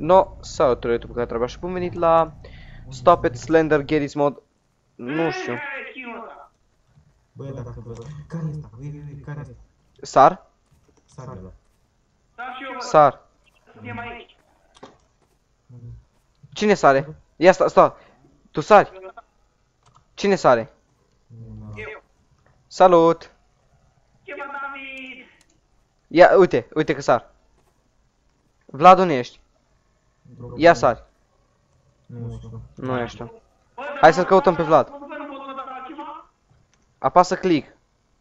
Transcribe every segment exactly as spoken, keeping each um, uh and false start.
No, salutare YouTube care trebuie și bun venit la Stop It Slender Garry's Mod. Nu știu. Bă, dacă vă... Care e asta? Ui, ui, ui, care e asta? Sar? Sar ăla. Sar. Cine sare? Ia sta, sta. Tu sari? Cine sare? Salut! Ia, uite, uite că sar. Vlad, unde ești? Ia sari. Nu știu. Nu ești. Hai să-l căutăm pe Vlad. Apasă click.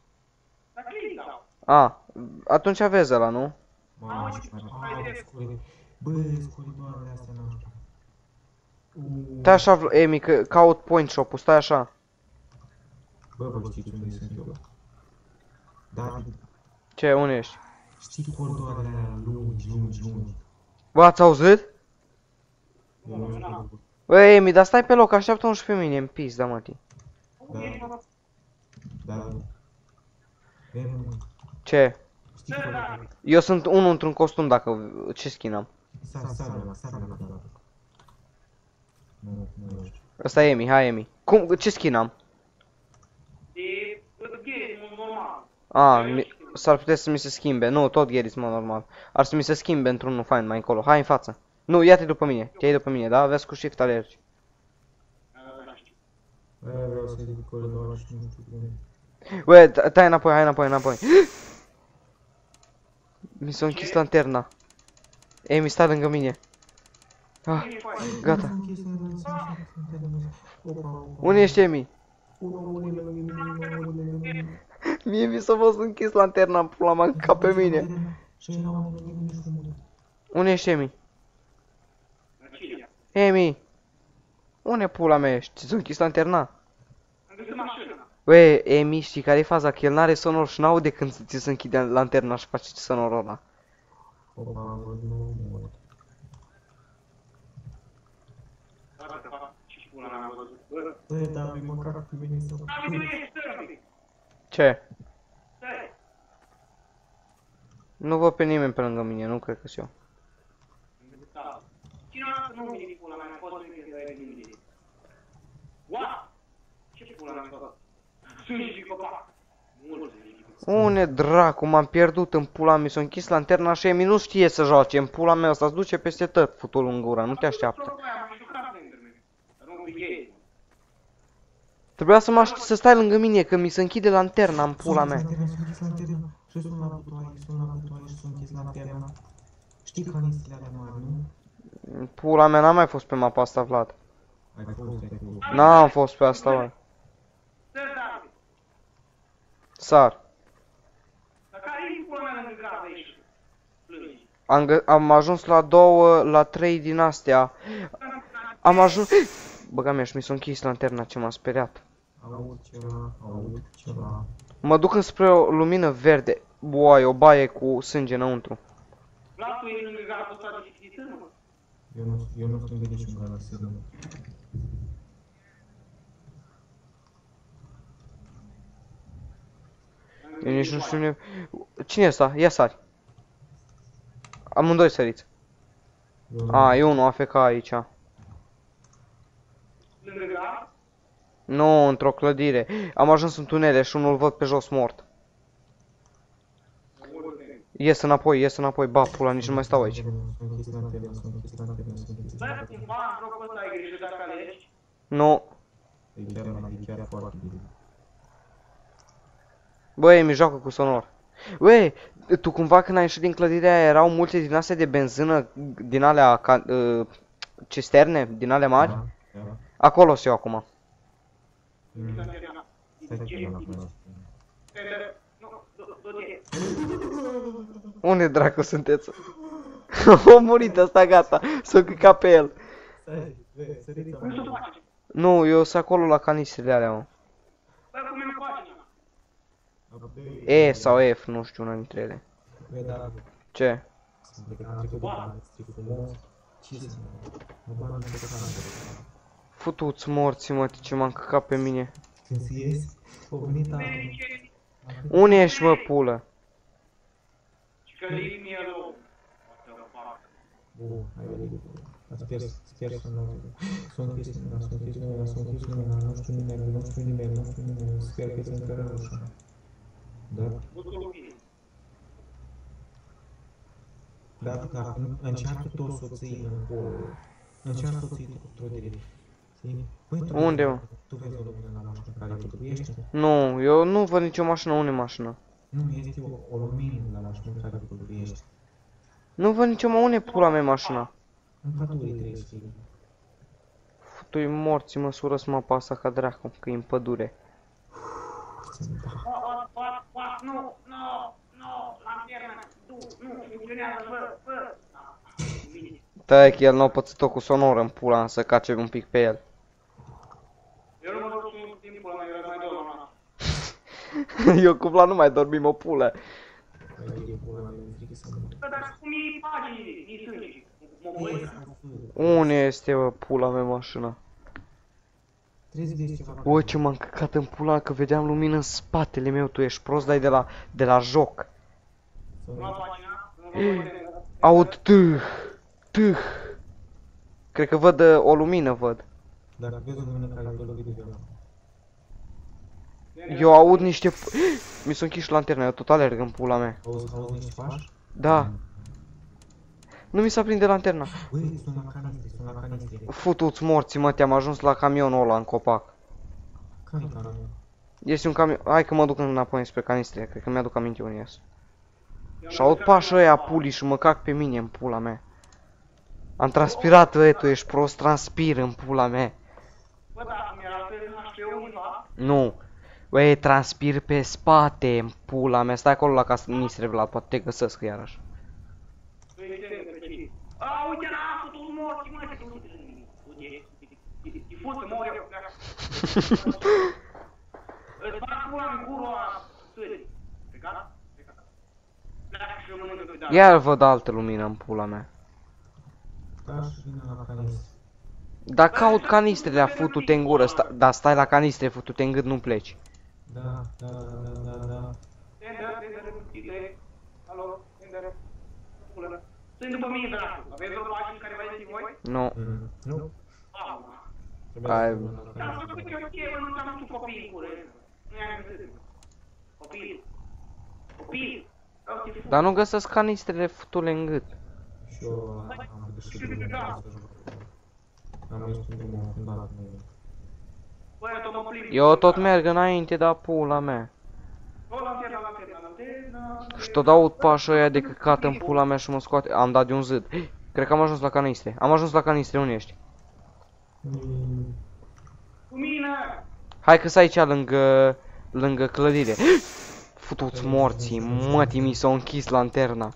A, atunci vezi ăla, nu? Mamă, ce mai... Scuri... Bă, scuridoarele astea n-am știu. Stai așa, Emi, că caut point shop-ul, stai așa. Bă, bă, știi unde sunt eu? David, Ce, unde ești? știi coridoarele alea lungi, lungi, lungi? Bă, ați auzit? Eu nu știu. Bă, Emi, dar stai pe loc, așteaptă-mă și pe mine, în pizda, mătii. Da. David. Vem, mă. Ce? Știi coridoarele? Eu sunt unul într-un costum, dacă... Ce skin am? Sar, sar, ăla, sar, ăla, da. Nu, nu ești. Ăsta e Emi, hai Emi. Cum, ce skin am? E Garry's Mod normal. A, mi- s-ar putea să mi se schimbe. Nu, tot Garry's Mod normal. Ar să mi se schimbe într-unul fain mai încolo. Hai în față. Nu, ia-te după mine. Te iei după mine, da? Vezi cu shift alergi. Bă, vreau să zic coridor și nu știu cum. Bă, tai înapoi, hai înapoi, înapoi. Mi s-a închis lanterna. Emi, stai lângă mine. Ah, gata. Unde ești, Emi? Mie mi s-a fost închis lanterna în pula mea, ca pe mine. Unde ești, Emi? Emi! Unde pula mea ești? Ți s-a închis lanterna? Am găsit mașina. Băi, Emi, știi care-i faza? Că el n-are sonor și n-aude când ți se închide lanterna și face sonorul ăla. Ce pula mea am văzut. Bă, Băi, dar mi măcar pe mine să... David, tu ești stărbi. Ce? Stai. Nu văd pe nimeni pe lângă mine, nu cred că-s eu. Da. Cine a dat nu vine pula mea? N-a fost nimic de la nimeni. Ua! Ce pula mea am făcut? Sunt și copac. Mulți și copac. Une dracu, m-am pierdut în pula mea, mi s-a închis lanterna și Emi nu știe să joace, în pula mea ăsta, se duce peste tot futul în gura, nu te așteaptă. Am mai jucat Slenderman. Dar nu pe Garry's Mod. Trebuia să mă aș- să stai lângă mine, că mi se închide lanterna în pula mea. S-a închis lanterna și sunt la butoaie, sunt la butoaie și s-a închis lanterna. Știi canistele alea mari, nu? Pula mea, n-am mai fost pe mapa asta, Vlad. Ai fost de acolo. N-am fost pe asta, bă. Stai, David. Sar. Dar care e pula mea lângă gradă aici? Plângi. Am, gă- am ajuns la două, la trei din astea. Am ajuns... Băga mea, și mi s-a închis lanterna, ce m-a speriat. Aud ceva, aud ceva. Mă duc înspre o lumină verde. Boai, o baie cu sânge înăuntru. Vlad, tu ești lângă gradul ăsta de fiziță, mă? Eu nu, eu nu sunt de niciun gara să dăm. Eu nici nu știu unde... Cine e ăsta? Ia sari. Amândoi săriți. Eu nu- A, e unul A F K aici. Lângă grad? Nu, într-o clădire. Am ajuns în tunele și unul văd pe jos mort. Ies înapoi, ies înapoi, ba pula, nici nu mai stau aici. S-a închis lanterna, s-a închis lanterna, s-a închis Bă, lanterna. cumva, în locul ăsta ai grijă dacă alegi. Nu. E chiar, e chiar foarte bine. Băi, mi joacă cu sonor. Băi, tu cumva când ai ieșit din clădirea aia erau multe din astea de benzină, din alea, ca, uh, cisterne, din alea mari? Da, da. Acolo sunt eu acum. Mm. Stai că mă la până. Nu, du-te. Unde dracu sunteți? A murit ăsta, gata. S-a căcat pe el. Stai, vezi, să ridică. Cum să faci? Nu, eu sunt acolo la canistrele alea, mă. Bă, cum e pagina? E sau F, nu știu, una dintre ele. Băi, da, Ce? sunt plecat, am trecut de bani, stric frumos. Ce să mă bani de canal. Futuți morții, mă, ce m-am căcat pe mine. Când să ies, o venit a... Unde ești, mă, pulă? Și că leave me alone. What the fuck? Bun, hai venit. Sper, sper să nu... S-a închis lumina, s-a închis lumina, s-a închis lumina, nu știu nimeni, nu știu nimeni, nu știu nimeni, sper că ți încă ușa. Da? Da, da, încearcă tot să o ții în acolo. Încearcă să o ții tot direct. Unde, mă? Tu vezi o lumină la mașină care flutuiește? Nu, eu nu văd nicio mașină. Unde e mașină? Nu, este o, o lumină la mașină care flutuiește. Nu văd nicio, mă, unde e pula mea mașina? În pădure trebuie să fie. Tu-i morți, măsură să mă apasă ca dracu, că e în pădure. Nu, nu, nu, lanternă, nu, nu, funcționează, fă, fă. Tăi că el n-a pățit-o cu sonoră în pula, să cace un pic pe el. Eu nu mă duc mult timp pula mea, eu mai dorm la Eu cu Vlad nu mai dormim o pulă. Bă, dar cum e paginile, e sânge, mă băi. Unde este, bă, pula mea mașina? Trebuie să vezi ceva. Ui, ce m-am căcat în pula, că vedeam lumină în spatele meu, tu ești prost, dai de la, de la joc. Nu la pagina, nu la pagina. Aud tâh, tâh. Cred că văd uh, o lumină, văd. Dacă vezi o lumină care te lovi de viață. Eu aud niște... Mi s-a închis lanterna, eu tot alerg în pula mea. Auzi, auzi niște pași? Da. Nu mi s-a prinde lanterna. Băi, sunt la canistre, sunt la canistre. Futu-ți morții, mă, te-am ajuns la camionul ăla în copac. Care-i canal? Este un camion... Hai că mă duc înapoi spre canistre, cred că mi-aduc aminte unde ies. Și aud pașii ăia pulii și mă cac pe mine în pula mea. Am transpirat, băi, tu ești prost, transpir în pula mea. Bă, dar mi-era pe H P univa. Nu. Băi, transpir pe spate în pula mea. Stai acolo la canistre, Vlad, poate te găsesc iarăși. Păi, uite, pe ce? A, uite la futul morții, mă, ce uite. Uite, e fută, mor eu, pleacă. Îți fac pula în gurul ăla, sări. Plecat? Plecat. Pleacă și rămână doi, da. Iar văd altă lumină în pula mea. Da, și vine la canistre. Dar caut canistrele, futu-te în gură, sta dar stai la canistre, futu-te în gât, nu pleci. Da, da, da, da, da. Tender, tender, tender. Alo, tender. Pulă. Sunt după mine, dracu. Aveți o pagină care va ieși voi? Nu. Mm, nu? Au. Ai... Dar să făcut eu ce, bă, nu ți-am pus copii în gură. Nu i-am găsit. Copil. Copil. Vreau să-i fut. Dar nu găsesc canistrele, futule în gât. Și eu am găsit drumul să joc. Am ieșit în drumul fundat. Bă, eu tot mă plimb. Eu tot merg înainte, dar pula mea. O, lanterna, lanterna, lanterna. Și tot aud pașii ăia de căcat în pula mea și mă scoate. Am dat de un zid. Cred că am ajuns la canistre. Am ajuns la canistre, unde ești? Cu mine. Hai că-s aici lângă... lângă clădire. Futu-ți morții, mătii, mi s-a închis lanterna.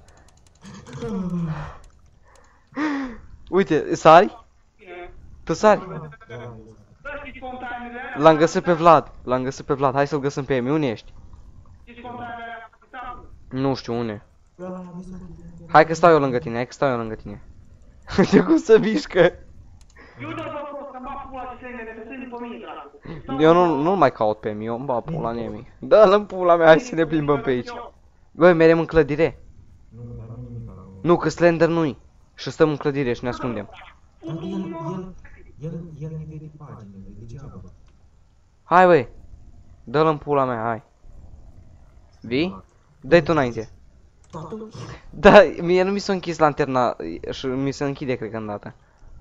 Uite, sari? Bine. Tu sari? Bă, știți containele alea? L-am găsit pe Vlad, l-am găsit pe Vlad, hai să-l găsim pe Emi, unde ești? Știți containele alea? Uitați-vă. Nu știu unde. Hai că stau eu lângă tine, hai că stau eu lângă tine. Uite cum se mișcă. Eu dă bă prost, că-mi bag pula ce sângele, să sunt după mine, dracu. Eu nu, nu mai caut pe Emi, eu îmi bag pula în Emi. Dă-l în pula mea, hai să ne plimbăm pe aici. Băi, merem în clădire. Nu, dar nu nimic. Nu, că Slender nu-i. Și stăm în clădire și ne ascundem. Dar el, el, el, el ne vede paginile, degeaba. Hai, băi. Dă-l în pula mea, hai. Vii? Dă-i tu înainte. Da, mie nu mi s-a închis lanterna și mi se închide, cred că îndată.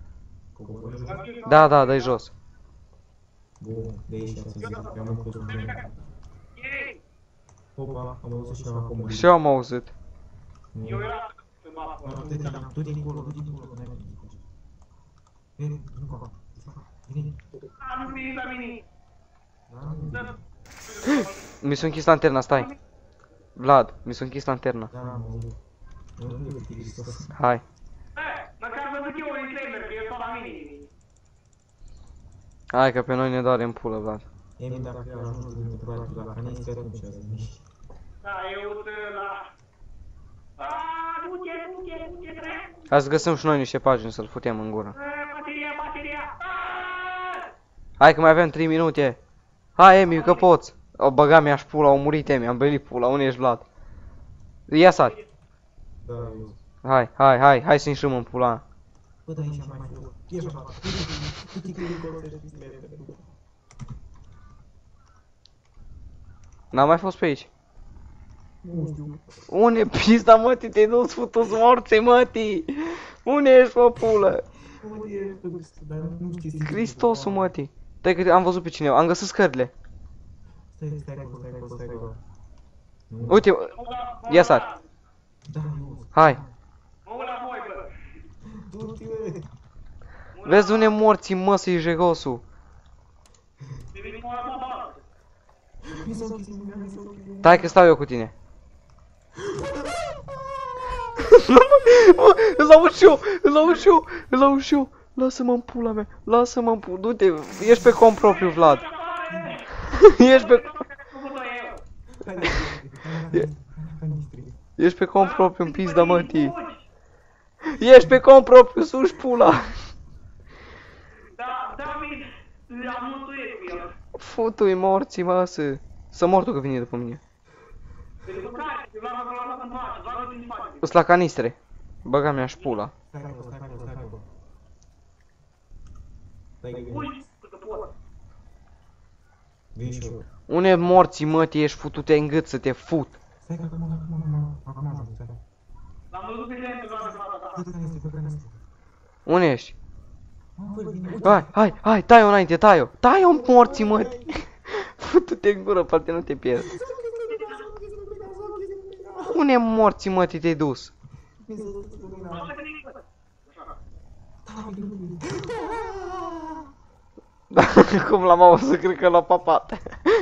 Da, da, dă-i jos. Bun, de aici ați zis, eu am pus un drum. Ei, Opa, am auzit și eu acum. Și eu am auzit. eu eram să bag pula. Du-te dincolo, du-te dincolo, du-te dincolo, că n-ai venit. Vine, nu colo. Vine. A, nu vine la mine. Da, Mi s-a închis lanterna, stai. Vlad, mi s-a închis lanterna. da, am auzit. Nu, nu, nu, Hristos. Hai. Bă, măcar vă zic eu un trailer, că e tot la mine. Hai că pe noi ne doare în pulă, Vlad. Emi, dacă ajungi dintr-o la canistre, atunci azi. Da, eu sunt la... A, du-te, du-te, du-te, trebuie. Hai să găsim și noi niște pagini să-l putem în gură. Bateria, bateria. A! Hai că mai avem trei minute. Hai, Emi, că poți. O băga mi-aș pula, au murit Emi, am belit pula, unde ești Vlad? Ia sari. Da, eu. Hai, hai, hai, hai să inșăm în pula. Bă, dar aici mai știu. Ieși afară. Du-te cu elicopter și slender. N-am mai fost pe aici. Nu știu. Unde pizda, mătii, te-ai dus futus morții, mătii? Unde ești, mă, pulă? Unde ești? Dar nu știi. Cristosul, mătii. Stai că am văzut pe cineva, am găsit scările. Stai, stai acolo, stai acolo, stai acolo. Uite, ia sar. Da, eu. Hai. Mă uit la voi, bă. Du-te, bă. Vezi unde morții, mă, să-i jegosul. Te veni cu la bază. Mi s-a închis lumea, mi s-a închis lumea. Stai că stau eu cu tine. Mă, îl aud și eu, îl aud și eu, îl aud și eu. Lasă-mă în pula mea, lasă-mă în pula. Du-te, ești pe cont propriu, Vlad. Ești pe... Ești pe cont propriu, în pizda, mătii. Ești pe cont propriu, suși pula. Da, David, le-am mântuit cu el. Futu-i morții, mă, să... Să mor tu că vine după mine. Pentru că, eu l-am lăsat în pace, l-am din spate. Îs la canistre. Băga mea și pula. Stai acolo, stai acolo, stai acolo. Stai acolo. Uite, cât pot. Vin și eu. Unde morții, mătii, ești futute în gât să te fut. Stai că acum, acum, acum, acum ajung, stai. L-am văzut pe clientul la fața ta. Fă canistre, fă canistre. Unde ești? Mă, bă, vine, uite. Hai, hai, hai, tai-o înainte, tai-o. Tai-o, morții, mătii. Futu-te în gură, poate nu te pierzi. Unde morții, mătii, te-ai dus? Mi s-a închis lumea. Așa că nici bă. Așa. Da, uite, uite. Cum l-am auzit, cred că l-a papat.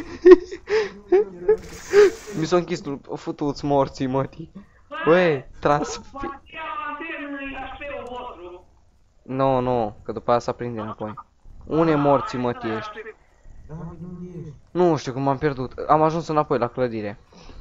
Mi s-a închis futu-ți morții, mătii. Băi, transpi... Bateria la antrenă e H P-ul vostru. Nu, nu, că după aia s-a prinde înapoi. Unde morții, mătii, ești? Da, uite, unde ești? Nu știu cum am pierdut. Am ajuns înapoi la clădire.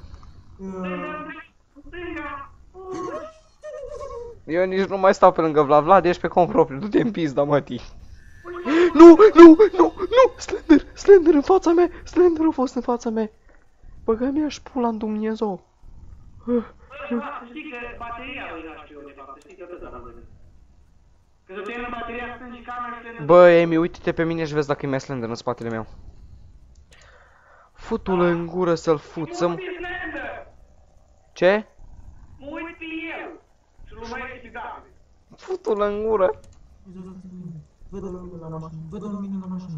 Eu nici nu mai stau pe lângă Vlad. Vlad, ești pe cont propriu, du-te în pizda, mătii. Nu, nu, nu, nu, Slender, Slender în fața mea, Slender a fost în fața mea. Băga mea și pula în Dumnezeu. Bă, să știi că bateria lui H P-ul de fapt, să știi că atât am văzut. Că să termină bateria stâng și camera și termină... Bă, Emi, uite-te pe mine și vezi dacă e mai Slender în spatele meu. Futu-l în gură să-l fut, să-mi... Ce? Mă uit pe el și l-o mai explicat. Futu-l în gură. Văd-o la mine la mașină, văd-o la mine la mașină.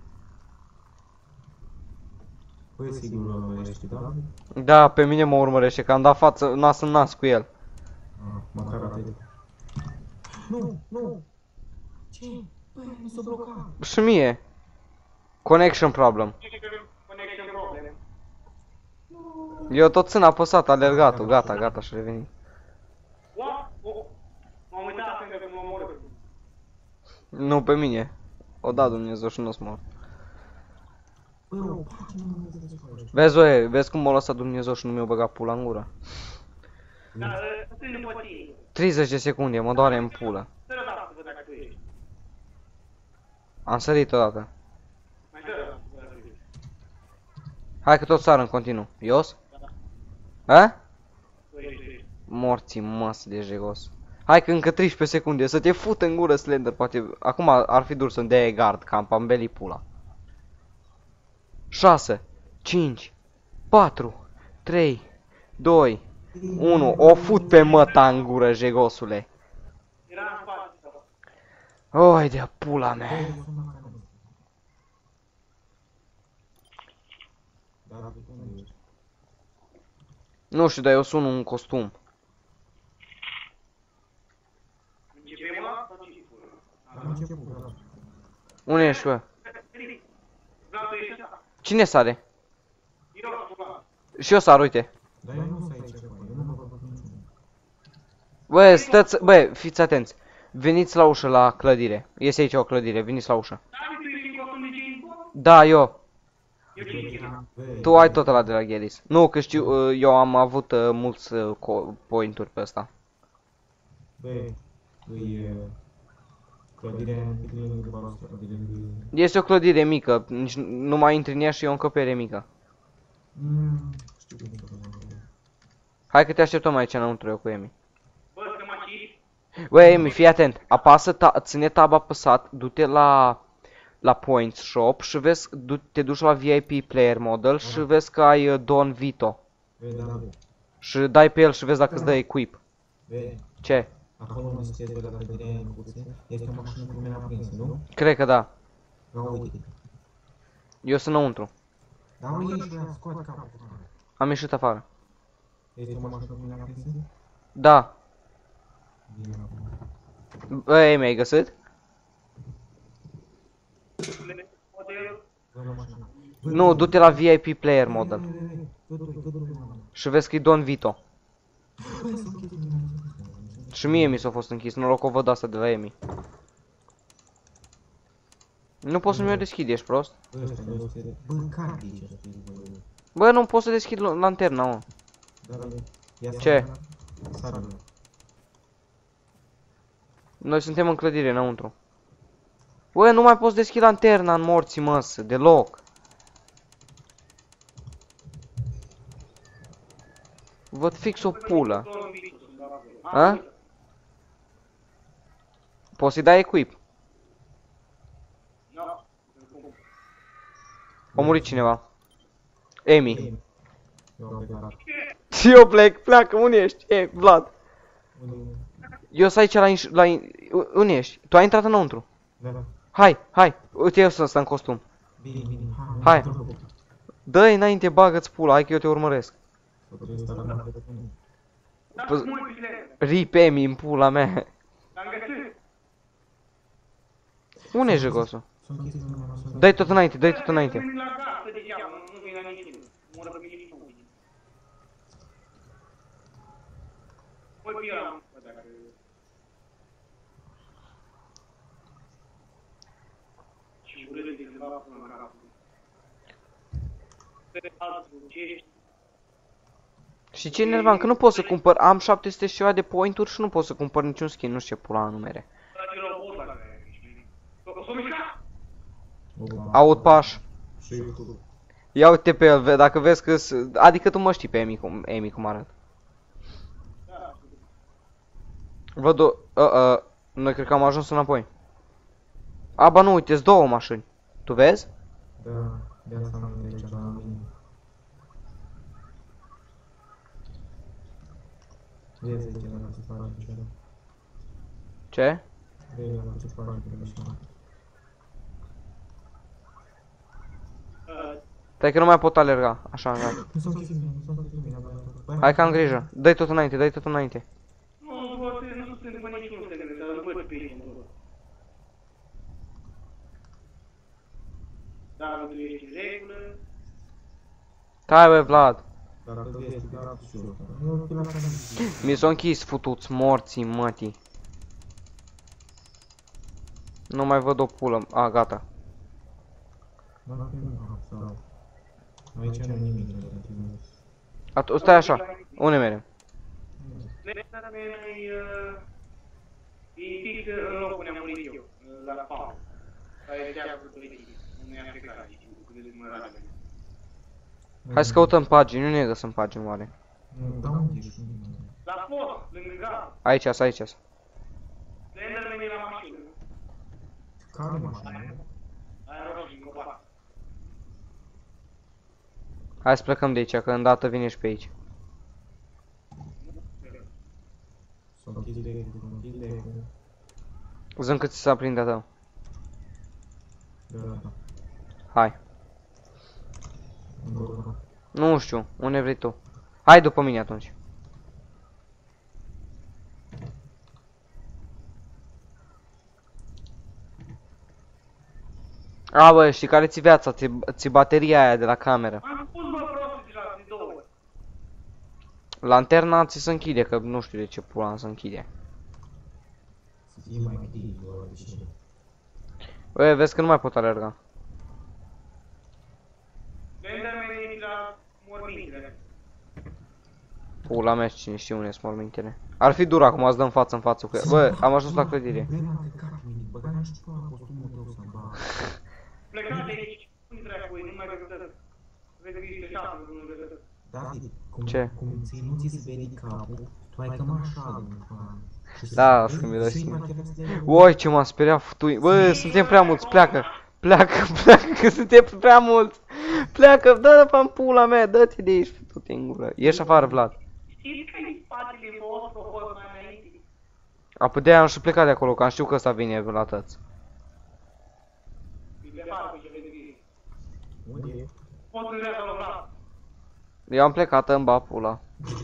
Păi, sigur mă urmărești, da? Da, pe mine mă urmărește, că am dat față, nas în nas cu el. Ah, măcar atât. Nu, nu! Ce? Băi, mi s-a blocat. Și mie. Connection problem. Connection problem. Eu tot țin apăsat, alergat-o, gata, gata, și revenit. What? M-am uitat atent că mă omoră. Nu pe mine. O da Dumnezeu și nu-s mor. Băi, o pagină nu mi-a desfărat. Vezi, oie, vezi cum m-a lăsat Dumnezeu și nu mi-a băgat pula în gură. Da, stâng după tine. treizeci de secunde, mă doare în pulă. Să rădată să văd dacă tu ești. Am sărit odată. Mai să rădată să văd dacă tu ești. Hai că tot sar în continuu. Ios? A? Tu ești, tu ești. Morții măs de jegos. Hai că încă treisprezece secunde, să te fut în gură, Slender, poate... Acum ar fi dur să-mi dea gard, că am pambeli pula. șase, cinci, patru, trei, doi, unu, o fut pe măta în gură, jegosule. Era în spate sau? Oi de pula mea. Băi, sunt la canal. Da, da, unde ești? Nu știu, dar eu sun un costum. Începem ăla sau ce spune? Am început, da. Unde ești, bă? Vreau să ieși așa. Cine sare? Eu, Vlad. Și eu sar, uite. Dar eu nu sunt aici, bă, eu nu vă văd niciunul. Bă, stați, bă, fiți atenți. Veniți la ușă, la clădire. Iese aici o clădire, veniți la ușă. David, tu ești în costum de cinci? Da, eu. Eu cinci. Băi, Tu ai tot ăla de la Ghelis. Nu, că știu, uh, eu am avut uh, mulți uh, co- point-uri pe ăsta. băi, îi... Clădirea un pic lângă voastră, clădirea lângă... Este o clădire mică, nici nu mai intri în ea și e o încăpere mică. Mm, știu cum să vă. Hai că te așteptăm aici înăuntru eu cu Emi. Bă, că mă Băi, Emi, fii atent. Apasă, ta ține tab apăsat, du-te la la Points Shop și vezi, du te duci la V I P Player Model și vezi că ai uh, Don Vito. Vei, da, vei. Și dai pe el și vezi dacă îți dă equip. Vei. Ce? Acolo unde sunteți de la clădirea aia micuțe, este o mașină cu lumina aprinsă, nu? Cred că da. Da, uite. Eu sunt înăuntru. Da, mă, ieși, ăia, scoate capul. Am ieșit afară. Este o mașină cu lumina aprinsă? Da. Vine acum. Băi, mi-ai găsit? Vă la mașină. Nu, du-te la V I P Player Model. Vei, vei, vei. Dă-tu, dă-tu lumina. Și vezi că e Don Vito. Băi, să închid lumina. Și mie mi s-a fost închis, noroc o văd asta de la Emi. Nu poți să mi-o deschid, ești prost? Bă, ăștia două sute de... Bă, care de aici ăsta, bă? Bă, nu pot să deschid lanterna, mă. Da, da, ia Ce? sară. Noi suntem în clădire, înăuntru. Bă, nu mai poți deschide lanterna în morții măsă, deloc. Văd fix o pulă. A? Poți să-i dai equip. A murit cineva. Emi. Eu am plecat. Și eu plec, pleacă, unde ești? E, Vlad. Unde? Eu sunt aici la, inș la in unde ești? Tu ai intrat înăuntru. Da, da. Hai, hai, uite eu sunt ăsta în costum. Bine, bine. Hai. Dă-i înainte, bagă-ți pula, hai că eu te urmăresc. Rip Emi în pula mea. L-am găsit. Unde e jegosul? Sunt chestii în mână, sunt- Dă-i tot înainte, dă-i tot înainte. Vin la casă degeaba, nu vin la niciun. Mă rog, vin și nu. Păi pe ăla, bă, dacă... Și urât de cândva până la capul. Pe altul, ce ești? Și ce enervant, că nu pot să cumpăr, am șapte sute și ceva de point-uri și nu pot să cumpăr niciun skin, nu știu ce pula numere. Ăla de robot ăla care ești. O s-o mișca! Opa. Aud paș. Și YouTube. Ia uite pe el, ve- dacă vezi că adică tu mă știi pe Emi cum, Emi cum arăt. Da. Văd o, uh, uh, noi cred că am ajuns înapoi. Aba nu, uite, două mașini. Tu vezi? Da, de asta am de aici la mine. Vezi aici la ce faci aici. Ce? Vezi la ce faci aici. Stai că nu mai pot alerga, așa, gata. Nu s-au chestii mine, nu s-au chestii mine. Băi, Hai că am grijă, dă-i tot înainte, dă-i tot înainte. Nu, bă, nu sunt după niciunul să gândesc, să-l văd pe ei, bă. Da, nu ești în regulă. Stai bă, Vlad. Dar dacă vezi, dar absurd. Nu, tu la care nu. Mi s-o închis, futuți morții mătii. Nu mai văd o pulă, a, gata. Dar dacă nu, sau... Aici nu e nimic de relativ. Atu stai așa, unde merem? Lecția mea e... E fix în locul unde am murit eu, la spawn. Care e chiar cu politic, unde am plecat aici, cu de mă rade. Hai să căutăm pagini, nu ne găsim pagini oare. Nu, da unde ești? La post, lângă gard. Aici, aici, aici. Slenderman e la mașină. Care mașină? Aia roșie, în copac. Hai să plecăm de aici, că îndată vine și pe aici. S-au închis becul, s-au închis becul. Zâm cât ți s-a prins de-a tău. Da, da, da. Hai. Încolo. Nu știu, unde vrei tu. Hai după mine atunci. A, bă, știi care ți viața? Ți, ți bateria aia de la cameră. Am spus, bă, prost, deja, de două ori. Lanterna ți se închide, că nu știu de ce pula se închide. Să fie mai clean, bă, de ce? Bă, vezi că nu mai pot alerga. Slenderman e la mormintele. Pula mea, cine știe unde sunt mormintele. Ar fi dur acum să dăm față în față cu ea. Bă, am ajuns la clădire. Bă, m-am plecat, mini, băga n-aș știu la costumul tău să-mi bag. Plecat de aici, unde dracu e, nu mai găsesc. Vezi că ești șapă, nu găsesc. David, cum, Ce? cum ți nu ți se vede capul, tu ai cam așa de mult. Da, să mi-l lasă. Oi, ce m-a speriat futui. Bă, suntem prea mulți, pleacă. Pleacă, pleacă, că suntem prea mulți. Pleacă, dă-te în pula mea, dă-te de aici, du-te în gură. Ieși afară, Vlad. Știți că în spatele vostru a fost mai înainte? Apă de aia am și plecat de acolo, că am știut că ăsta vine la tăți. E de fapt, ce vezi. Unde e? Poți să vezi acolo, Vlad. Eu am plecat în ba pula.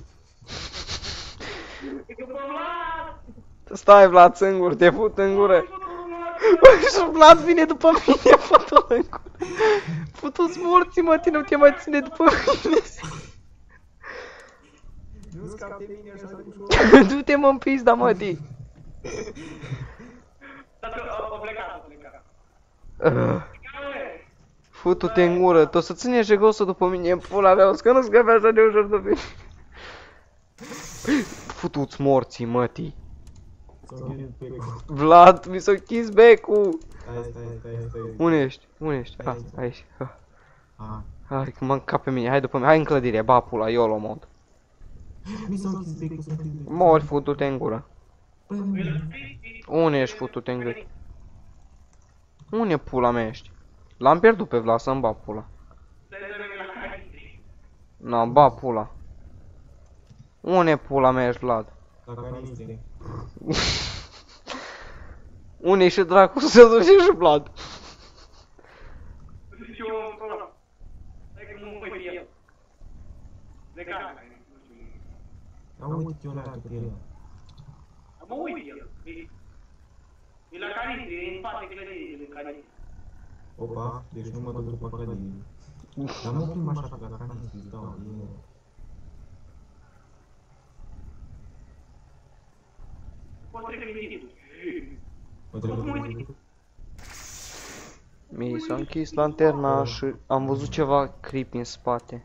E după Vlad! Stai, Vlad, singur, te fut în gură. Bă, și Vlad vine după mine, fătul în gură. Futu-ți morții, mă, tine, nu te mai ține după mine. Nu scape mine așa de ușor. Du-te, mă, în pizda, mă, di. Dar o plecat, o plecat. Uh. Futu-te în gură, tu o să ține jegosul după mine în pula mea, o să că nu scape așa de ușor de mine. Futu-ți morții, mătii. S-a închis becul. Vlad, mi s-a închis becul. Stai, stai, stai, stai. Unde ești? Unde ești? Ah, aici. Ah. Ah. Hai că mă încap pe mine, hai după mine, hai în clădire, ba pula, YOLO mod. Mi s-a închis becul, s-a închis becul. Mori, futu-te în gură. Păi, unde? Unde ești, futu-te în gură? Unde pula mea ești? L-am pierdut pe Vlad, să-mi ba pula. N-am ba pula. Unde pula mea ești, Vlad? La canistre. Unde și dracu să duce și Vlad? Zice eu un program. Stai că mă uit pe el. De care? Am uitat eu la pe el. Mă uit pe el. E- E la canistri, e în spate clădirii de canistri. Opa, deci nu mă duc după clădire. Dar nu plim așa pe la canistre, îți dau, e... Poți trece vizitul. Mă trebuie. Mi s-a închis lanterna și am văzut ceva creepy în spate.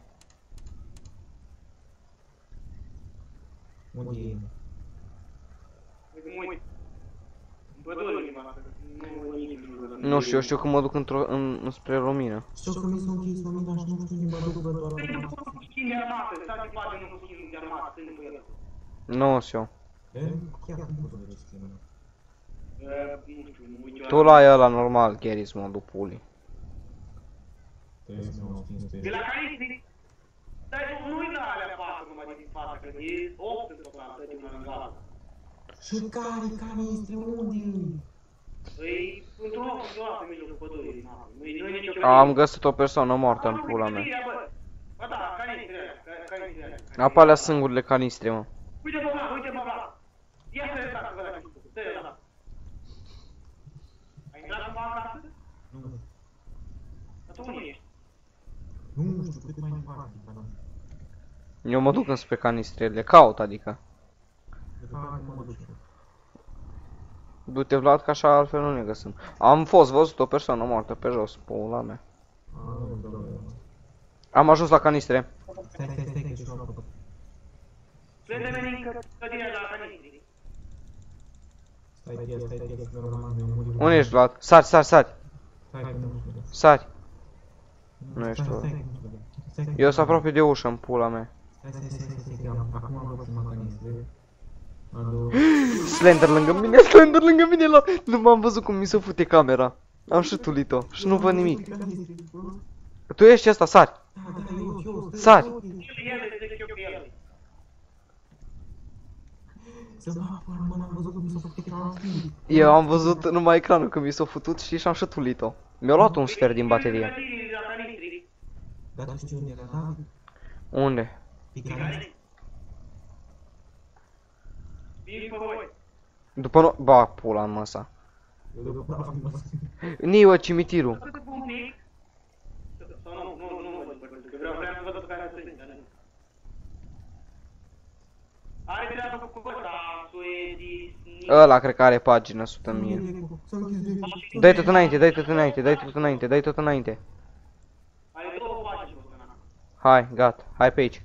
Unde e? Uite, mă uit. În pădure, ceva, nu văd nici în Nu știu, eu știu că mă duc într-o, în, spre lumină. Știu că mi s-a închis lumina și nu știu unde mă duc, bă, doar Trebuie la... să cu schimb de armată, stai de parte, nu cu schimb de armată, stând pe el. Nu știu. E, chiar nu pot să vezi schimb. Nu știu, mă uit eu Tu la ăla normal, Geris, mă, duc puli. Trebuie să mă schimb pe De la canistri, dar nu uita alea patru numai din fața, că e opt în total, stăte una lângă alta. Și care canistre, unde e? Păi, într-un loc izolat în mijlocul pădurii, na, nu e nu e nicio Am găsit o persoană moartă în pula mea. Ba da, canistre alea, ca- canistre alea. Apa alea sângurile canistre, mă. Uite bă, Vlad, uite bă, Vlad. Ia să le să vedem, să le da. Ai intrat cumva în casă? Nu, Dar tu unde ești? nu știu, cât mai departe, dar nu. Eu mă duc înspre canistre, le caut, adică. De fapt, nu mă duc eu. Du-te, Vlad, că așa altfel nu ne găsim. Am fost văzut o persoană moartă pe jos, pula mea. Ah, nu, da, da. Am ajuns la canistre. Stai, stai, stai, că și-o apă. Trebuie să venim că clădirea la canistri. Stai, stai, stai, stai, că normal, mi-am murit. Unde ești, Vlad? Sari, sari, sari. Stai, că nu știu. Sari. Nu Stai, ești stai, tu. stai, că nu știu. Stai, stai, Eu sunt aproape de ușă, în pula mea. Stai, stai, stai, stai, stai, că am- acum am luat prima canistre. Adu... Slender lângă mine, Slender lângă mine, la... Nu m-am văzut cum mi se fute camera. Am și tulit-o și nu văd nimic. Tu ești ăsta, sari. Da, da, eu, eu, stai, Sari. stai, El, zic eu pe el. Să mă apăr, mă, n-am văzut cum mi s-a făcut ecranul. Eu am văzut numai ecranul când mi s-a futut, știi, și am și tulit-o. Mi-a luat un sfert din baterie. Clădirii la canistri. Dar tu știi unde era, da? Unde? Pe canistre. Vin pe voi. După nu... Ba, pula în măsa. Eu după praf, mă. Niu, cimitirul. Să te un pic. Sau nu, nu, nu mă despărțesc, că vreau, vreau să văd pe care sunt, dar nu. Are treabă cu ăsta, Suedi... Ăla cred că are pagină sută mie. S-a închis becul. Dai tot înainte, dai tot înainte, dai tot înainte, dai tot înainte. Are două pagini, ăsta, na. Hai, gata, hai pe aici.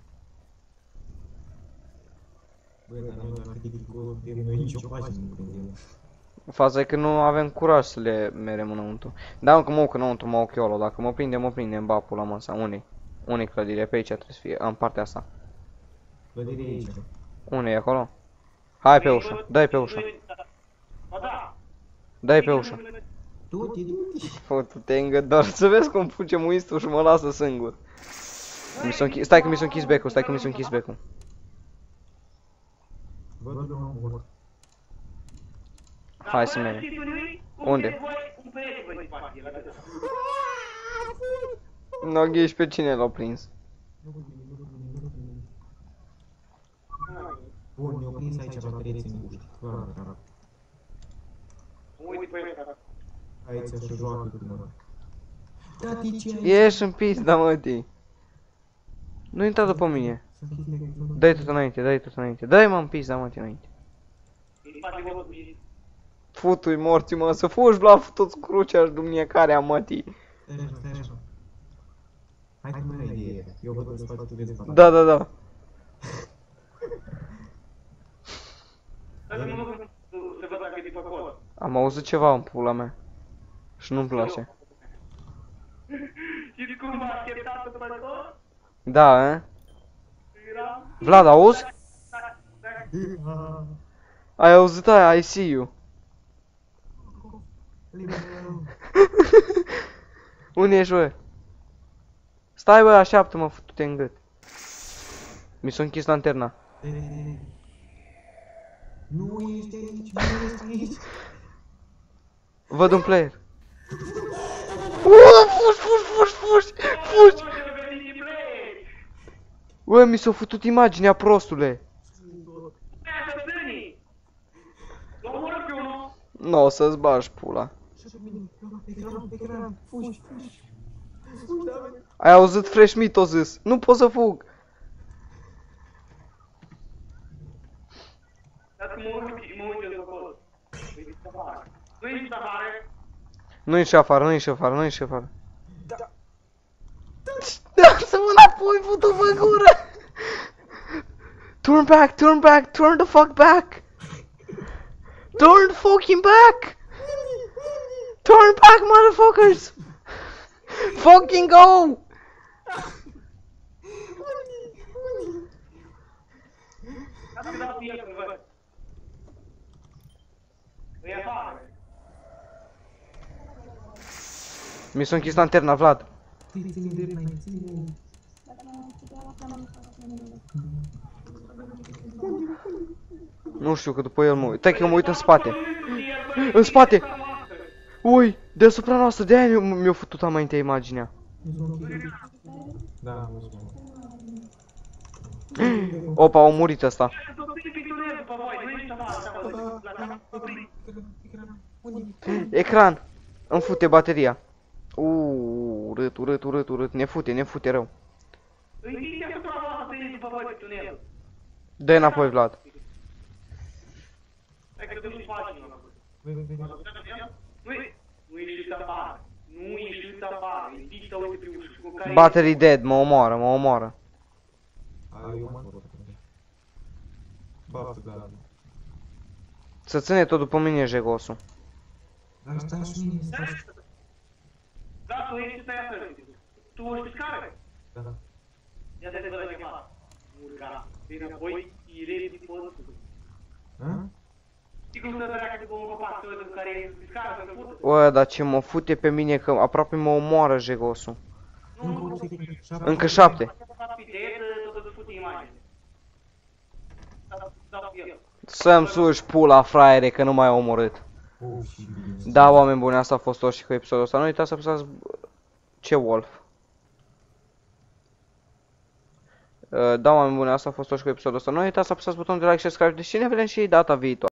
Băi, dar noi dacă te acolo, noi nicio pagină nu prindem. Faza e că nu avem curaj să le merem înăuntru. Da, încă mă duc înăuntru, mă ochi ăla. Dacă mă prinde, mă prinde în bapul la măsa. Unei? Unei clădire? Pe aici trebuie să fie, în partea asta. Clădirea e aici. Unei acolo? Hai pe ușă, dai pe ușă. Ba da. Dai pe ușă. Du-te, du-te. Fă-te îngădor, să vezi cum fuge muistul și mă lasă singur. Mi s-a închis, stai că mi s-a închis becul, stai că mi s-a închis becul. Văd eu am mort. Hai să mergem. Unde? Nu ghiși pe cine l-a prins. Bun, mi-au prins aici baterie țin guști. Aici se joacă cu mă. Tati, ce ai? Ieși în pizda, mă, tii. Nu intra după mine. Dai tot înainte, dai tot înainte. Dai, mă, în pizda, mă, tii, înainte. Futui morții, mă, să fugi la toți crucea și dumnie care am, mă, tii. Stai așa, stai așa. Hai că nu ai idee. Eu văd în spate, tu vezi fața. Da, da, da. Am auzit ceva în pula mea. Și nu-mi place. Știi cum m-a așteptat pe acolo? Da, eh? Era... Vlad, auzi? Ai auzit aia, I see you. Unde ești, bă? Stai, bă, așteaptă-mă, futu-te în gât. Mi s-a închis lanterna. Nu ești aici, nu ești aici. Văd un player. Uuu, fugi, fugi, fugi, fugi, fugi! Bă, mi s-a futut imaginea, prostule. Nu o să-ți bagi pula. Ecran, ecran, fugi, fugi. Ai auzit Fresh Meat, o zis. Nu pot să fug. Nu ieși afară, nu ieși afară, nu ieși afară. Da, să mă înapoi, putu-mă gură! Turn back, turn back, turn the fuck back! Turn the fucking back! Turn back, motherfuckers! Fucking go! Mi s-a închis lanterna, Vlad. Ține-i drept înainte, ține-i. Nu știu, că după el mă uit. Stai că mă uit în spate. În spate! Ui, deasupra noastră, de-aia mi-a futut înaintea imaginea. Da, Opa, a murit ăsta. Ecran! Îmi fute bateria. Uuu, urât, urât, urât, urât. Ne fute, ne fute rău. Dă-i înapoi, Vlad. Battery dead, mă omoară, mă omoară. Să ține tot după mine, jegosul. Dar stai și mine, stai și... Da, tu ești pe aia. Tu ești pe scară? Da, da. Ia te văd la chemat. Urca. Vine apoi, irezi din pădul. Ha? Știi cum să treacă după un copac în care e pe scară să fută? Bă, dar ce mă fute pe mine că aproape mă omoară jegosul. Încă șapte. Să-mi suși pula, fraiere, că nu m-ai omorât. Da, oameni buni, asta a fost tot și cu episodul ăsta. Nu uitați să apăsați... Ce Wolf? Da, oameni buni, asta a fost tot și cu episodul ăsta. Nu uitați să apăsați butonul de like și subscribe, deși ne vedem și data viitoare.